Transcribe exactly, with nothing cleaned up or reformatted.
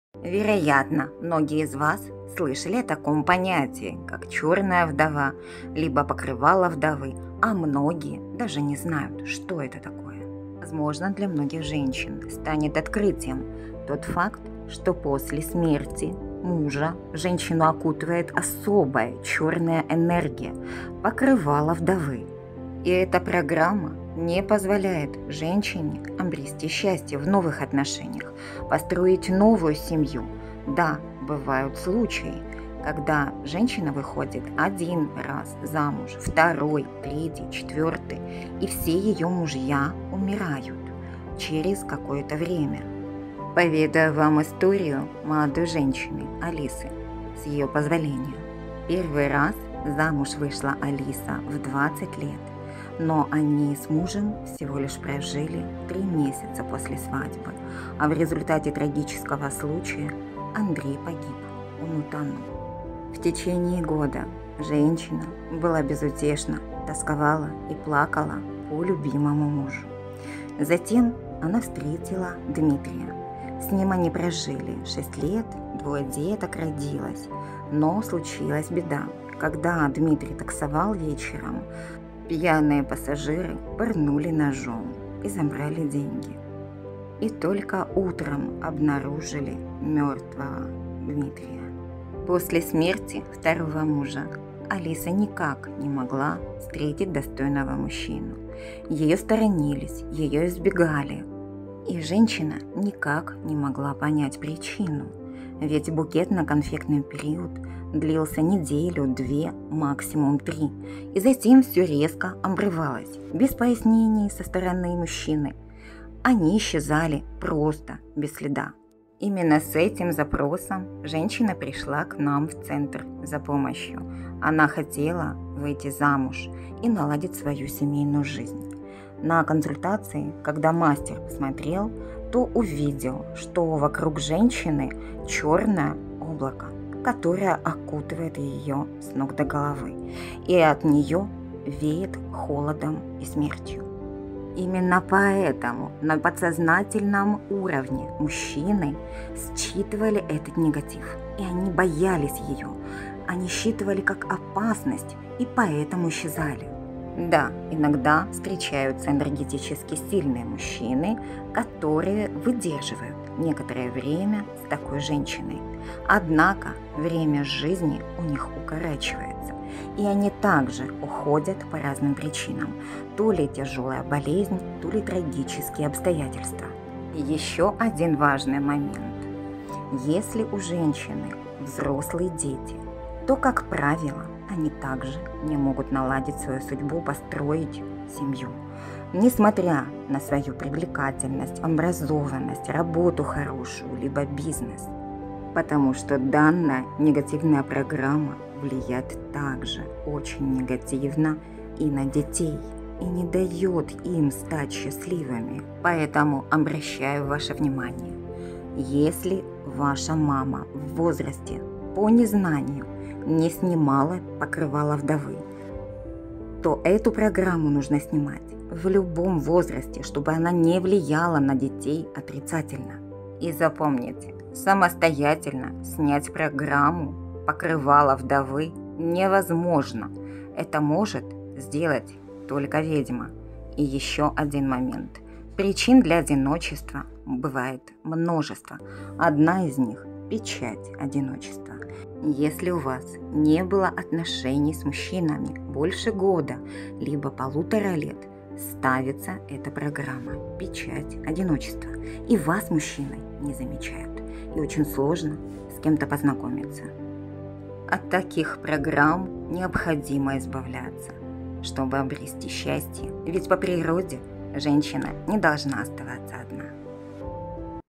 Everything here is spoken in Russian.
Вероятно, многие из вас слышали о таком понятии, как черная вдова, либо покрывало вдовы, а многие даже не знают, что это такое. Возможно, для многих женщин станет открытием тот факт, что после смерти мужа женщину окутывает особая черная энергия, покрывало вдовы. И эта программа не позволяет женщине обрести счастье в новых отношениях, построить новую семью. Да, бывают случаи, когда женщина выходит один раз замуж, второй, третий, четвертый, и все ее мужья умирают через какое-то время. Поведаю вам историю молодой женщины Алисы, с ее позволения. Первый раз замуж вышла Алиса в двадцать лет, но они с мужем всего лишь прожили три месяца после свадьбы, а в результате трагического случая Андрей погиб, он утонул. В течение года женщина была безутешна, тосковала и плакала по любимому мужу. Затем она встретила Дмитрия. С ним они прожили шесть лет, двое деток родилось, но случилась беда. Когда Дмитрий таксовал вечером, пьяные пассажиры пырнули ножом и забрали деньги. И только утром обнаружили мертвого Дмитрия. После смерти второго мужа Алиса никак не могла встретить достойного мужчину. Ее сторонились, ее избегали. И женщина никак не могла понять причину. Ведь букетно-конфетный период длился неделю, две, максимум три. И затем все резко обрывалось, без пояснений со стороны мужчины. Они исчезали просто, без следа. Именно с этим запросом женщина пришла к нам в центр за помощью. Она хотела выйти замуж и наладить свою семейную жизнь. На консультации, когда мастер посмотрел, то увидел, что вокруг женщины черное облако, которое окутывает ее с ног до головы, и от нее веет холодом и смертью. Именно поэтому на подсознательном уровне мужчины считывали этот негатив, и они боялись ее, они считывали как опасность и поэтому исчезали. Да, иногда встречаются энергетически сильные мужчины, которые выдерживают некоторое время с такой женщиной. Однако время жизни у них укорачивается, и они также уходят по разным причинам. То ли тяжелая болезнь, то ли трагические обстоятельства. И еще один важный момент. Если у женщины взрослые дети, то, как правило, они также не могут наладить свою судьбу, построить семью. Несмотря на свою привлекательность, образованность, работу хорошую, либо бизнес. Потому что данная негативная программа влияет также очень негативно и на детей, и не дает им стать счастливыми. Поэтому обращаю ваше внимание. Если ваша мама в возрасте по незнанию не снимала покрывало вдовы, то эту программу нужно снимать в любом возрасте, чтобы она не влияла на детей отрицательно. И запомните, самостоятельно снять программу покрывало вдовы невозможно. Это может сделать только ведьма. И еще один момент. Причин для одиночества бывает множество. Одна из них – печать одиночества. Если у вас не было отношений с мужчинами больше года, либо полутора лет, ставится эта программа «Печать одиночества». И вас мужчины не замечают. И очень сложно с кем-то познакомиться. От таких программ необходимо избавляться, чтобы обрести счастье. Ведь по природе женщина не должна оставаться